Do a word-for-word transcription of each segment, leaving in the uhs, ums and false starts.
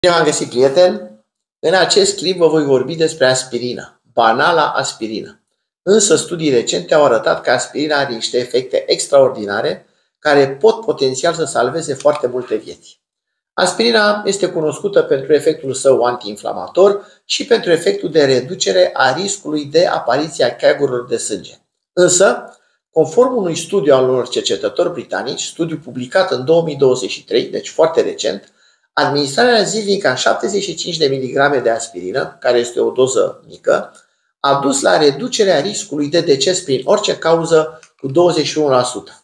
Bine v-am găsit, prieteni! În acest clip vă voi vorbi despre aspirină, banala aspirină. Însă studii recente au arătat că aspirina are niște efecte extraordinare care pot potențial să salveze foarte multe vieți. Aspirina este cunoscută pentru efectul său antiinflamator și pentru efectul de reducere a riscului de apariție a cheagurilor de sânge. Însă, conform unui studiu al unor cercetători britanici, studiu publicat în două mii douăzeci și trei, deci foarte recent, administrarea zilnică a șaptezeci și cinci de miligrame de aspirină, care este o doză mică, a dus la reducerea riscului de deces prin orice cauză cu douăzeci și unu la sută.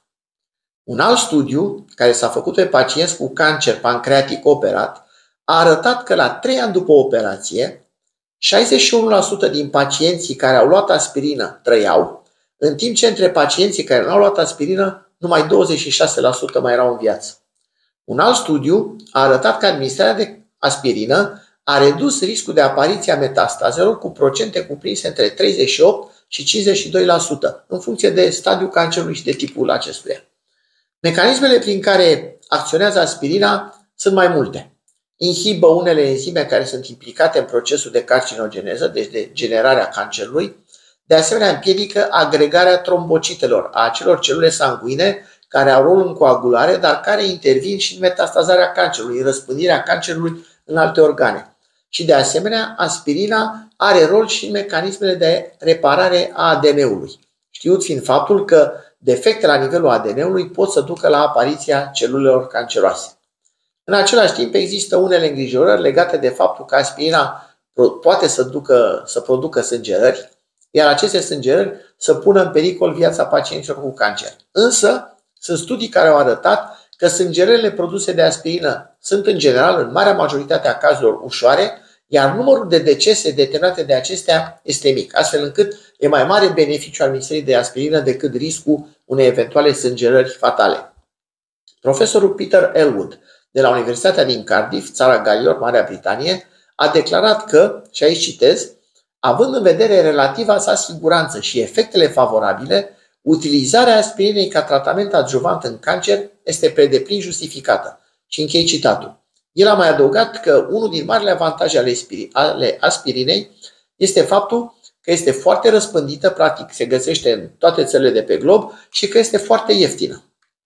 Un alt studiu, care s-a făcut pe pacienți cu cancer pancreatic operat, a arătat că la trei ani după operație, șaizeci și unu la sută din pacienții care au luat aspirină trăiau, în timp ce între pacienții care nu au luat aspirină, numai douăzeci și șase la sută mai erau în viață. Un alt studiu a arătat că administrarea de aspirină a redus riscul de apariție a metastazelor cu procente cuprinse între treizeci și opt și cincizeci și doi la sută, în funcție de stadiul cancerului și de tipul acestuia. Mecanismele prin care acționează aspirina sunt mai multe. Inhibă unele enzime care sunt implicate în procesul de carcinogeneză, deci de generarea cancerului. De asemenea, împiedică agregarea trombocitelor, a acelor celule sanguine care au rol în coagulare, dar care intervin și în metastazarea cancerului, în răspândirea cancerului în alte organe. Și de asemenea, aspirina are rol și în mecanismele de reparare a A D N-ului, știut fiind faptul că defecte la nivelul A D N-ului pot să ducă la apariția celulelor canceroase. În același timp, există unele îngrijorări legate de faptul că aspirina poate să, ducă, să producă sângerări, iar aceste sângerări să pună în pericol viața pacienților cu cancer. Însă, sunt studii care au arătat că sângerările produse de aspirină sunt în general, în marea majoritate a cazurilor, ușoare, iar numărul de decese determinate de acestea este mic, astfel încât e mai mare beneficiul administrării de aspirină decât riscul unei eventuale sângerări fatale. Profesorul Peter Elwood, de la Universitatea din Cardiff, țara Galilor, Marea Britanie, a declarat că, și aici citez, având în vedere relativa sa siguranță și efectele favorabile, utilizarea aspirinei ca tratament adjuvant în cancer este pe deplin justificată. Și închei citatul. El a mai adăugat că unul din marile avantaje ale aspirinei este faptul că este foarte răspândită, practic se găsește în toate țările de pe glob și că este foarte ieftină.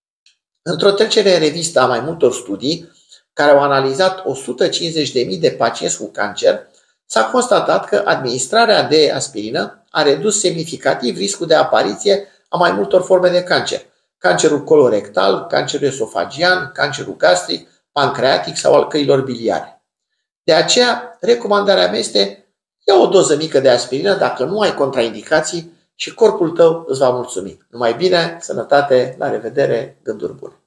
Într-o trecere în revistă a mai multor studii care au analizat o sută cincizeci de mii de pacienți cu cancer, s-a constatat că administrarea de aspirină a redus semnificativ riscul de apariție a mai multor forme de cancer. Cancerul colorectal, cancerul esofagian, cancerul gastric, pancreatic sau al căilor biliare. De aceea, recomandarea mea este: ia o doză mică de aspirină dacă nu ai contraindicații și corpul tău îți va mulțumi. Numai bine, sănătate, la revedere, gânduri bune!